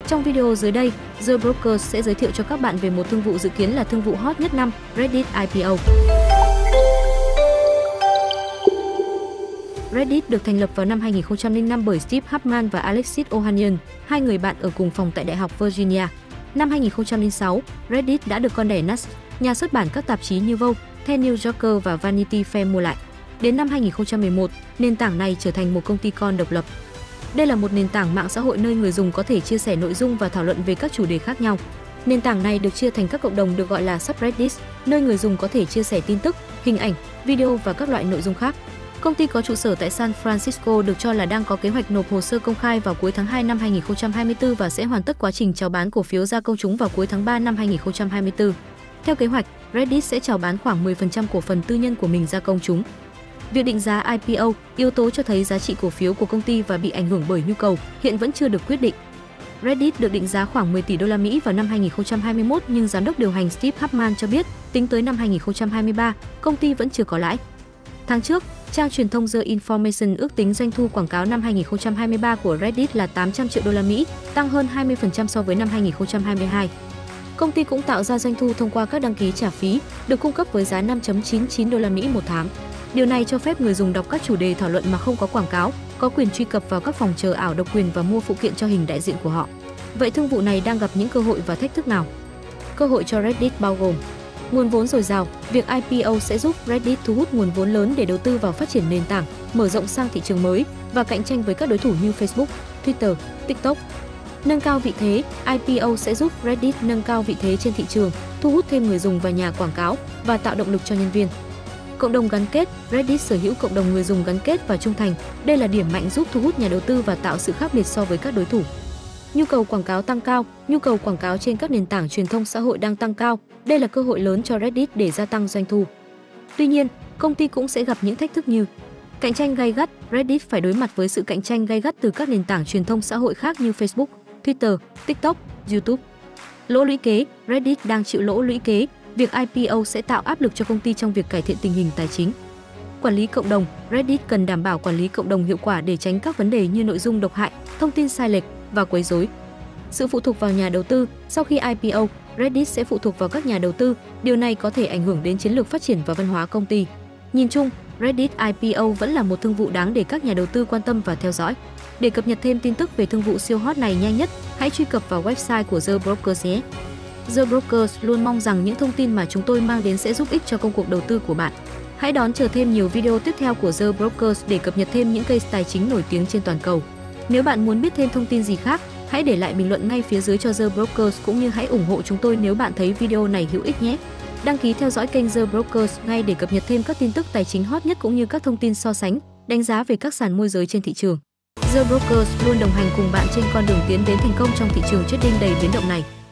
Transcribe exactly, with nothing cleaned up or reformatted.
Trong video dưới đây, The Brokers sẽ giới thiệu cho các bạn về một thương vụ dự kiến là thương vụ hot nhất năm, Reddit i pê o. Reddit được thành lập vào năm hai nghìn không trăm lẻ năm bởi Steve Huffman và Alexis Ohanian, hai người bạn ở cùng phòng tại Đại học Virginia. Năm hai nghìn không trăm lẻ sáu, Reddit đã được con đẻ Nast, nhà xuất bản các tạp chí như Vogue, The New Yorker và Vanity Fair mua lại. Đến năm hai nghìn không trăm mười một, nền tảng này trở thành một công ty con độc lập. Đây là một nền tảng mạng xã hội nơi người dùng có thể chia sẻ nội dung và thảo luận về các chủ đề khác nhau. Nền tảng này được chia thành các cộng đồng được gọi là subreddits, nơi người dùng có thể chia sẻ tin tức, hình ảnh, video và các loại nội dung khác. Công ty có trụ sở tại San Francisco được cho là đang có kế hoạch nộp hồ sơ công khai vào cuối tháng hai năm hai nghìn không trăm hai mươi tư và sẽ hoàn tất quá trình chào bán cổ phiếu ra công chúng vào cuối tháng ba năm hai nghìn không trăm hai mươi tư. Theo kế hoạch, Reddit sẽ chào bán khoảng mười phần trăm cổ phần tư nhân của mình ra công chúng. Việc định giá i pê o, yếu tố cho thấy giá trị cổ phiếu của công ty và bị ảnh hưởng bởi nhu cầu, hiện vẫn chưa được quyết định. Reddit được định giá khoảng mười tỷ đô la Mỹ vào năm hai nghìn không trăm hai mươi mốt, nhưng giám đốc điều hành Steve Huffman cho biết, tính tới năm hai nghìn không trăm hai mươi ba, công ty vẫn chưa có lãi. Tháng trước, trang truyền thông The Information ước tính doanh thu quảng cáo năm hai nghìn không trăm hai mươi ba của Reddit là tám trăm triệu đô la Mỹ, tăng hơn hai mươi phần trăm so với năm hai nghìn không trăm hai mươi hai. Công ty cũng tạo ra doanh thu thông qua các đăng ký trả phí, được cung cấp với giá năm phẩy chín chín đô la Mỹ một tháng. Điều này cho phép người dùng đọc các chủ đề thảo luận mà không có quảng cáo, có quyền truy cập vào các phòng chờ ảo độc quyền và mua phụ kiện cho hình đại diện của họ. Vậy thương vụ này đang gặp những cơ hội và thách thức nào? Cơ hội cho Reddit bao gồm nguồn vốn dồi dào. Việc i pê o sẽ giúp Reddit thu hút nguồn vốn lớn để đầu tư vào phát triển nền tảng, mở rộng sang thị trường mới và cạnh tranh với các đối thủ như Facebook, Twitter, TikTok. Nâng cao vị thế. i pê o sẽ giúp Reddit nâng cao vị thế trên thị trường, thu hút thêm người dùng và nhà quảng cáo và tạo động lực cho nhân viên. Cộng đồng gắn kết. Reddit sở hữu cộng đồng người dùng gắn kết và trung thành. Đây là điểm mạnh giúp thu hút nhà đầu tư và tạo sự khác biệt so với các đối thủ. Nhu cầu quảng cáo tăng cao. Nhu cầu quảng cáo trên các nền tảng truyền thông xã hội đang tăng cao. Đây là cơ hội lớn cho Reddit để gia tăng doanh thu. Tuy nhiên, công ty cũng sẽ gặp những thách thức như cạnh tranh gay gắt. Reddit phải đối mặt với sự cạnh tranh gay gắt từ các nền tảng truyền thông xã hội khác như Facebook, Twitter, TikTok, YouTube. Lỗ lũy kế. Reddit đang chịu lỗ lũy kế. Việc i pê o sẽ tạo áp lực cho công ty trong việc cải thiện tình hình tài chính. Quản lý cộng đồng. Reddit cần đảm bảo quản lý cộng đồng hiệu quả để tránh các vấn đề như nội dung độc hại, thông tin sai lệch và quấy rối. Sự phụ thuộc vào nhà đầu tư. Sau khi i pê o, Reddit sẽ phụ thuộc vào các nhà đầu tư. Điều này có thể ảnh hưởng đến chiến lược phát triển và văn hóa công ty. Nhìn chung, Reddit i pê o vẫn là một thương vụ đáng để các nhà đầu tư quan tâm và theo dõi. Để cập nhật thêm tin tức về thương vụ siêu hot này nhanh nhất, hãy truy cập vào website của The Brokers nhé. The Brokers luôn mong rằng những thông tin mà chúng tôi mang đến sẽ giúp ích cho công cuộc đầu tư của bạn. Hãy đón chờ thêm nhiều video tiếp theo của The Brokers để cập nhật thêm những case tài chính nổi tiếng trên toàn cầu. Nếu bạn muốn biết thêm thông tin gì khác, hãy để lại bình luận ngay phía dưới cho The Brokers, cũng như hãy ủng hộ chúng tôi nếu bạn thấy video này hữu ích nhé. Đăng ký theo dõi kênh The Brokers ngay để cập nhật thêm các tin tức tài chính hot nhất cũng như các thông tin so sánh, đánh giá về các sàn môi giới trên thị trường. The Brokers luôn đồng hành cùng bạn trên con đường tiến đến thành công trong thị trường trading đầy biến động này.